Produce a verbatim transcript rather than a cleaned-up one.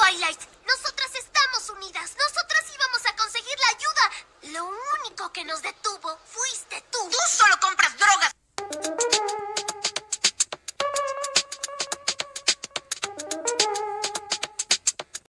Twilight. Nosotras estamos unidas. Nosotras íbamos a conseguir la ayuda. Lo único que nos detuvo fue